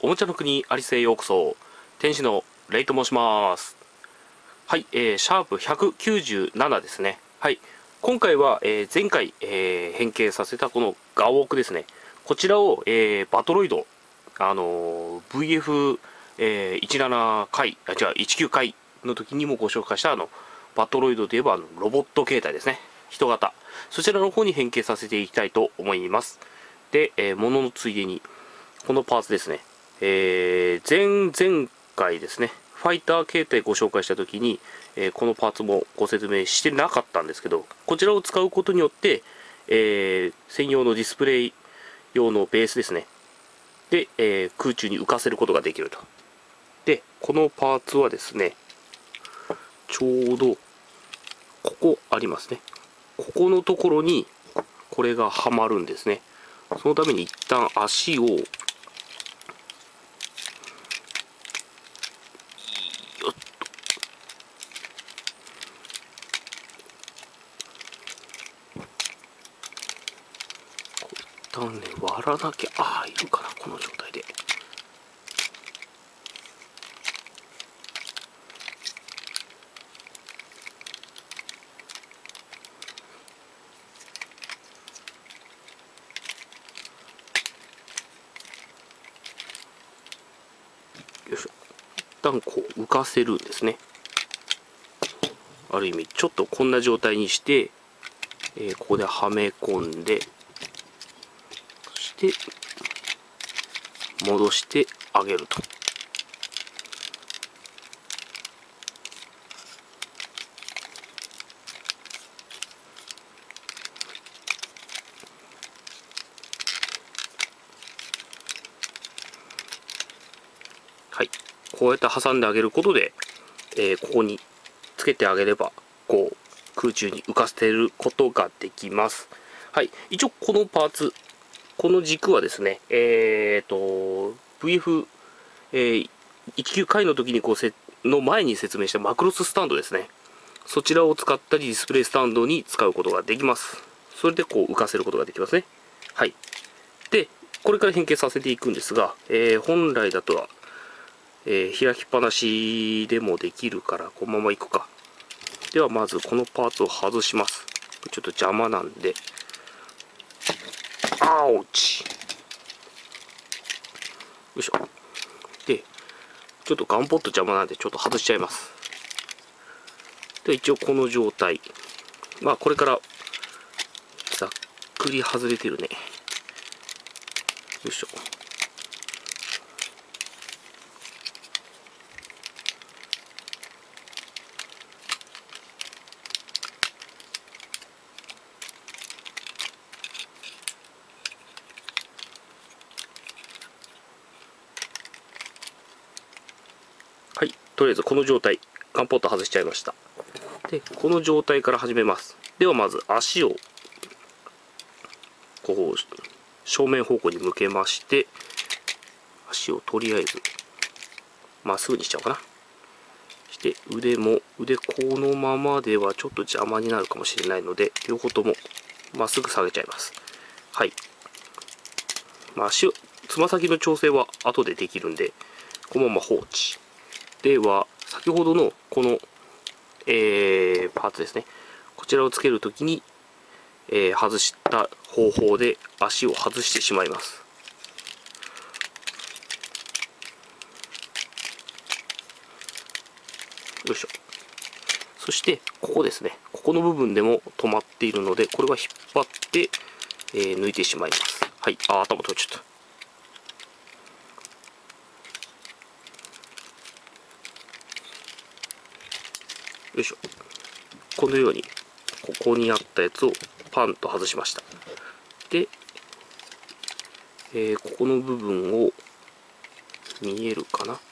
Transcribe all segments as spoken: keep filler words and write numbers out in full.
おもちゃの国アリスへようこそ。天使のレイと申します。はい、えー、シャープひゃくきゅうじゅうななですね。はい、今回は、えー、前回、えー、変形させたこのガオークですね。こちらを、えー、バトロイド、あのー、ブイエフ、えー、じゅうなな回、あ、違う、じゅうきゅう回の時にもご紹介したあの、バトロイドといえばあのロボット形態ですね。人型。そちらの方に変形させていきたいと思います。で、えー、物のついでに、このパーツですね。えー、前々回ですね、ファイター形態ご紹介したときに、えー、このパーツもご説明してなかったんですけど、こちらを使うことによって、えー、専用のディスプレイ用のベースですね。で、えー、空中に浮かせることができると。で、このパーツはですね、ちょうど、ここありますね。ここのところに、これがはまるんですね。そのために一旦足を、一旦ね、割らなきゃ、ああ、いるかな、この状態で。よいしょ。一旦こう浮かせるんですね。ある意味、ちょっとこんな状態にして、えー、ここではめ込んで、そして、戻してあげると。はい。こうやって挟んであげることで、えー、ここにつけてあげれば、こう、空中に浮かせることができます。はい。一応、このパーツ、この軸はですね、えーと、ブイエフ、えー、じゅうきゅう回の時にこうせの前に説明したマクロススタンドですね。そちらを使ったりディスプレイスタンドに使うことができます。それでこう浮かせることができますね。はい。で、これから変形させていくんですが、えー、本来だとは、えー、開きっぱなしでもできるから、このままいくか。ではまずこのパーツを外します。ちょっと邪魔なんで。あーおち。よいしょ。で、ちょっとガンポット邪魔なんでちょっと外しちゃいます。で、一応この状態。まあこれからざっくり外れてるね。よいしょ。はい、とりあえずこの状態、ガンポット外しちゃいました。で、この状態から始めます。ではまず足を、こう、正面方向に向けまして、足をとりあえず、まっすぐにしちゃおうかな。して、腕も、腕このままではちょっと邪魔になるかもしれないので、両方ともまっすぐ下げちゃいます。はい。まあ、足を、つま先の調整は後でできるんで、このまま放置。では、先ほどのこの、えー、パーツですね。こちらをつけるときに、えー、外した方法で足を外してしまいます。よいしょ。そして、ここですね。ここの部分でも止まっているので、これは引っ張って、えー、抜いてしまいます。はい。あ、頭取っちゃった。よいしょ。このように、ここにあったやつをパンと外しました。で、えー、ここの部分を、見えるかな、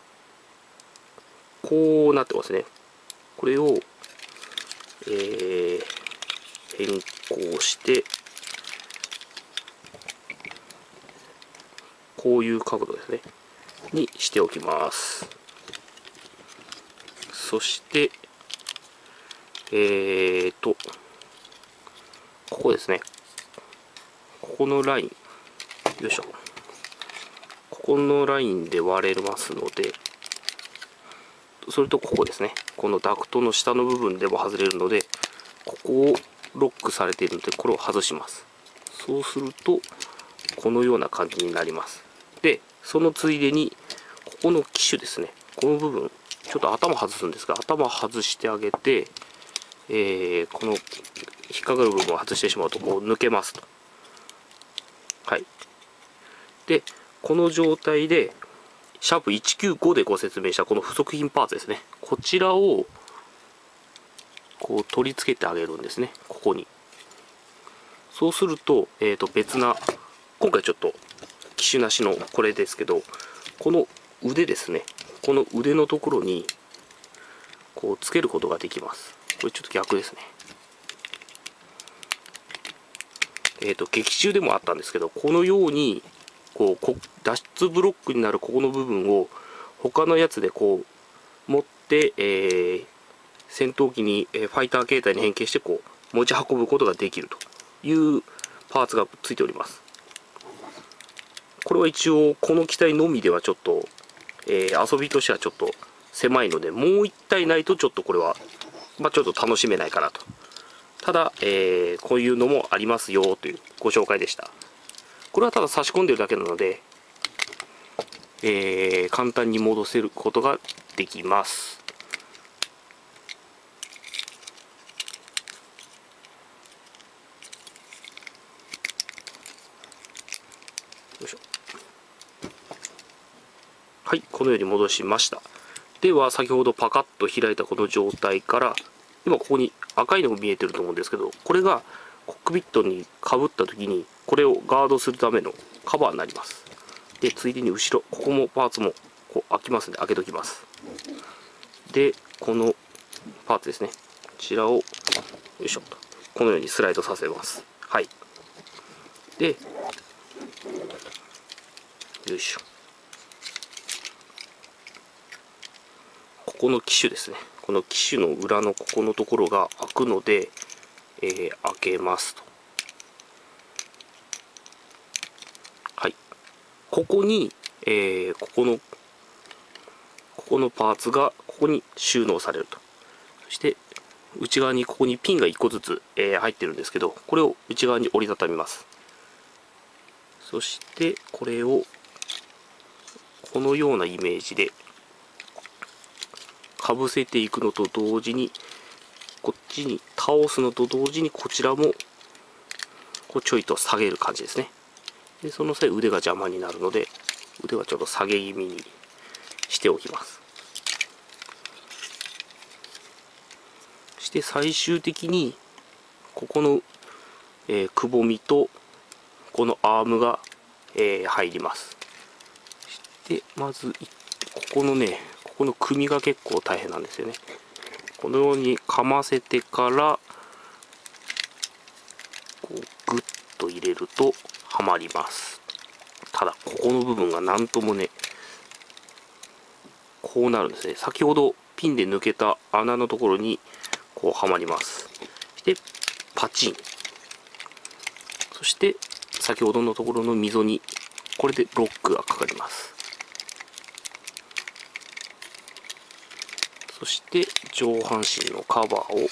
こうなってますね。これを、えー、変更して、こういう角度ですね。にしておきます。そして、えーと、ここですね。ここのライン。よいしょ。 ここのラインで割れますので、それとここですね、このダクトの下の部分でも外れるので、ここをロックされているので、これを外します。そうするとこのような感じになります。でそのついでにここの機種ですね、この部分ちょっと頭外すんですが、頭外してあげて、えー、この引っかかる部分を外してしまうとこう抜けますと。はい。でこの状態でシャープいちきゅうごでご説明したこの不足品パーツですね、こちらをこう取り付けてあげるんですね、ここに。そうすると、えー、と別な、今回ちょっと機種なしのこれですけど、この腕ですね、この腕のところにこうつけることができます。これちょっと逆ですね。えっ、と劇中でもあったんですけど、このようにこうこ脱出ブロックになるここの部分を他のやつでこう持って、えー、戦闘機に、えー、ファイター形態に変形してこう持ち運ぶことができるというパーツがついております。これは一応この機体のみではちょっと、えー、遊びとしてはちょっと狭いので、もう一体ないとちょっとこれは、まあ、ちょっと楽しめないかなと。ただ、えー、こういうのもありますよというご紹介でした。これはただ差し込んでるだけなので、えー、簡単に戻せることができます。よいしょ。はい、このように戻しました。では先ほどパカッと開いたこの状態から、今ここに赤いのが見えてると思うんですけど、これがコックピットにかぶった時にこれをガードするためのカバーになります。でついでに後ろ、ここもパーツもこう開きますので開けときます。でこのパーツですね、こちらをよいしょとこのようにスライドさせます。はい。でよいしょ、ここの機種ですね、この機種の裏のここのところが開くので、えー、開けますと。はい。ここに、えー、ここのここのパーツがここに収納されると。そして内側にここにピンがいっこずつ、えー、入ってるんですけど、これを内側に折りたたみます。そしてこれをこのようなイメージでかぶせていくのと同時に、こっちに倒すのと同時にこちらもこうちょいと下げる感じですね。でその際腕が邪魔になるので、腕はちょっと下げ気味にしておきます。そして最終的にここの、えー、くぼみとこのアームが、えー、入ります。でまずここのね、ここの組が結構大変なんですよね。このようにかませてからこうグッと入れるとはまります。ただここの部分が何ともね、こうなるんですね。先ほどピンで抜けた穴のところにこうはまります。でパチン、そして先ほどのところの溝にこれでロックがかかります。そして上半身のカバーを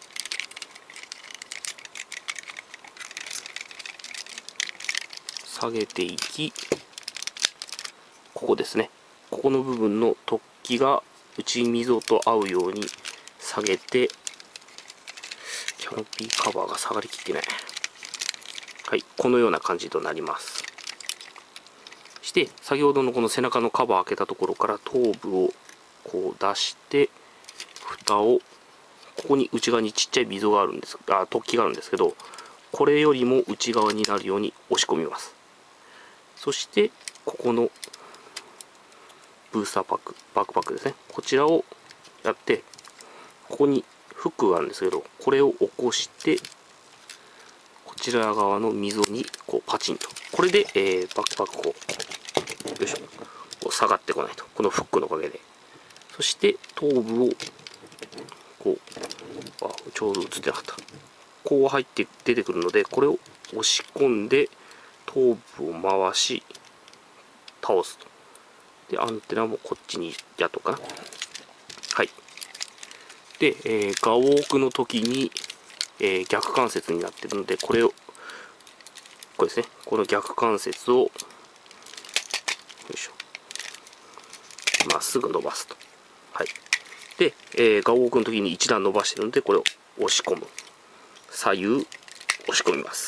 下げていき、ここですね、ここの部分の突起が内溝と合うように下げて、キャノピーカバーが下がりきってない。はい、このような感じとなります。して先ほどのこの背中のカバー開けたところから頭部をこう出して、蓋をここに内側にちっちゃい溝があるんですが、突起があるんですけど、これよりも内側になるように押し込みます。そしてここのブースターパック、バックパックですね、こちらをやって、ここにフックがあるんですけど、これを起こしてこちら側の溝にこうパチンと、これで、えー、バックパックをよいしょ、こう下がってこないと、このフックのおかげで。そして頭部をこう、あ、ちょうど映ってなかった、こう入って出てくるので、これを押し込んで頭部を回し倒すと。でアンテナもこっちにやっとくかな。はい。で、えー、ガウォークの時に、えー、逆関節になってるので、これをこれですね、この逆関節をよいしょ、まっすぐ伸ばすと。はい。で、えー、ガウォークの時に一段伸ばしてるので、これを押し込む。左右押し込みます。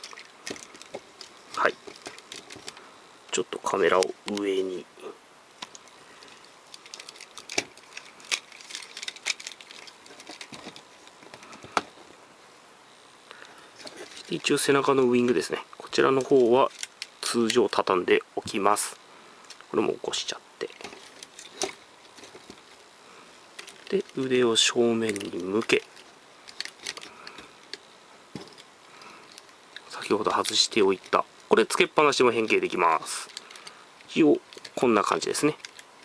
はい。ちょっとカメラを上に。一応背中のウイングですね。こちらの方は通常畳んでおきます。これも起こしちゃって。で、腕を正面に向け、先ほど外しておいた、これつけっぱなしでも変形できます。一応こんな感じですね。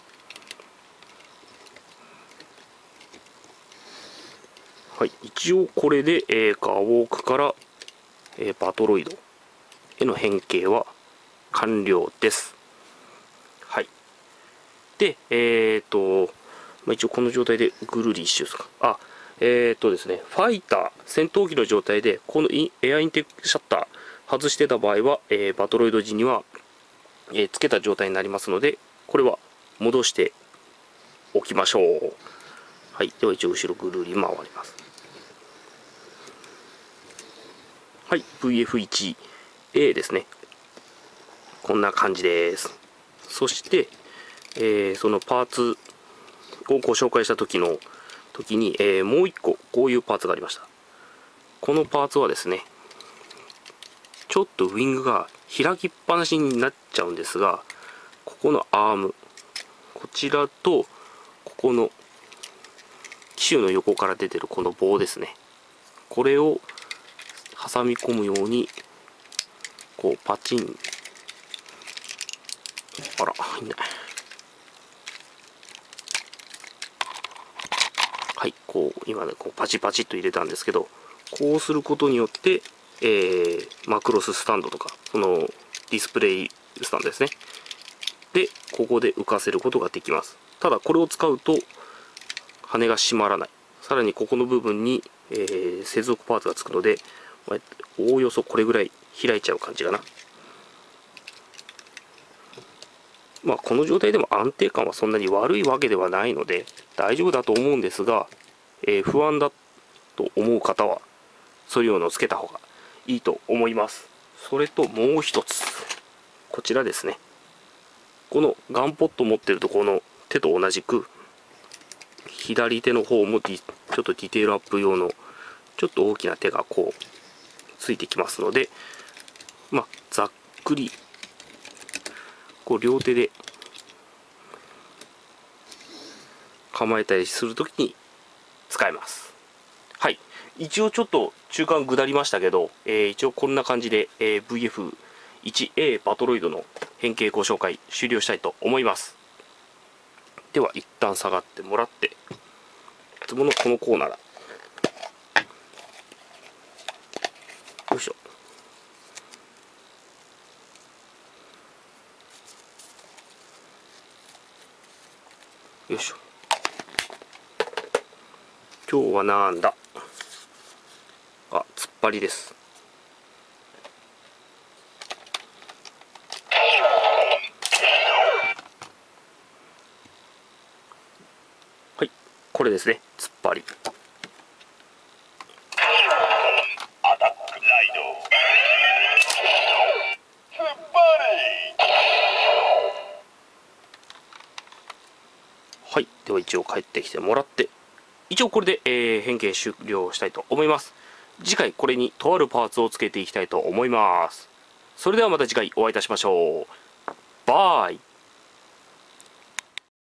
はい、一応これで、えー、ガウォークから、えー、バトロイドへの変形は完了です。はい。で、えっ、ー、と、まあ、一応この状態でぐるり一周ですか。あ、えっ、ー、とですね、ファイター、戦闘機の状態で、このエアインテックシャッター外してた場合は、えー、バトロイド時には、えー、つけた状態になりますので、これは戻しておきましょう。はい。では一応後ろぐるり回ります。はい。ブイエフワンエー ですね。こんな感じです。そして、えー、そのパーツをご紹介した時の時に、えー、もう一個こういうパーツがありました。このパーツはですね、ちょっとウィングが開きっぱなしになっちゃうんですが、ここのアーム、こちらとここの機種の横から出てるこの棒ですね、これを挟み込むようにこうパチン、あら入んない、はい、こう今ねこうパチパチっと入れたんですけど、こうすることによって、えー、マクロススタンドとかそのディスプレイスタンドですね、でここで浮かせることができます。ただこれを使うと羽が閉まらない。さらにここの部分に、えー、接続パーツがつくので、おおよそこれぐらい開いちゃう感じかな。まあこの状態でも安定感はそんなに悪いわけではないので大丈夫だと思うんですが、えー、不安だと思う方はそういうのをつけた方がいいと思います。それともう一つ、こちらですね。このガンポット持ってるところの手と同じく左手の方もちょっとディテールアップ用のちょっと大きな手がこうついてきますので、まあざっくりこう両手で構えたりするときに使えます。はい、一応ちょっと中間下りましたけど、えー、一応こんな感じで、えー、ブイエフワンエー バトロイドの変形ご紹介終了したいと思います。では一旦下がってもらって、いつものこのコーナーだ、よいしょ、よいしょ、今日はなんだ、あ、突っ張りです。はい、これですね、突っ張り。アタックライド、突っ張り。はい、では一応帰ってきてもらって、一応これで、えー、変形終了したいと思います。次回これにとあるパーツをつけていきたいと思います。それではまた次回お会いいたしましょう。バイ。